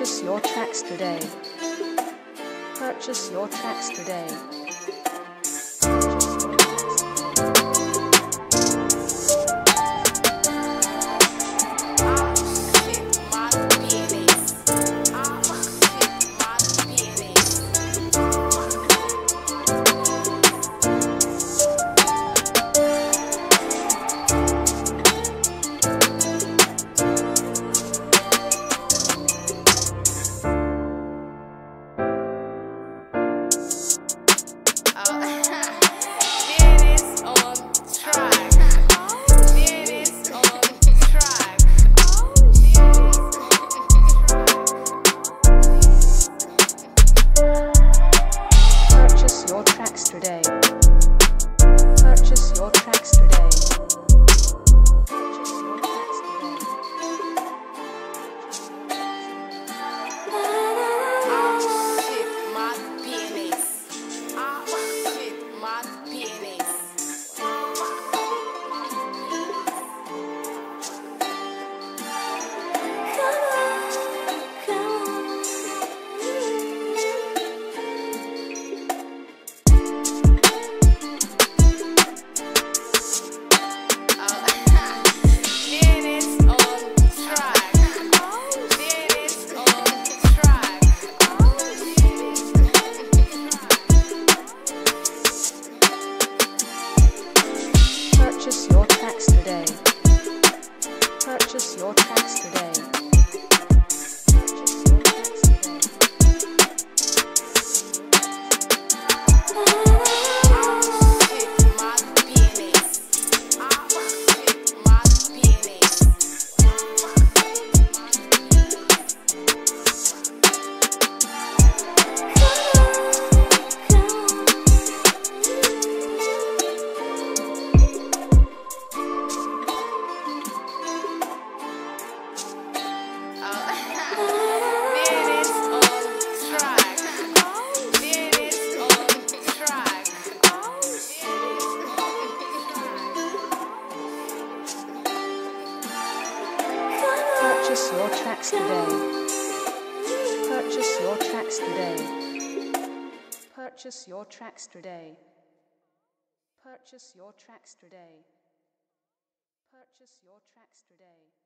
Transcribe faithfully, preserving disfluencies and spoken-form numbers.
Purchase your tracks today. Purchase your tracks today. Today. Purchase your tracks today. Purchase your tracks today. Oh shit, my B N S. Oh shit, my B N S. Purchase your tracks today. Purchase your tracks today. Purchase your tracks today. Oh shit, my B N S. Oh shit, my B N S. Purchase your tracks today. Purchase your tracks today. Purchase your tracks today. Purchase your tracks today. Purchase your tracks today.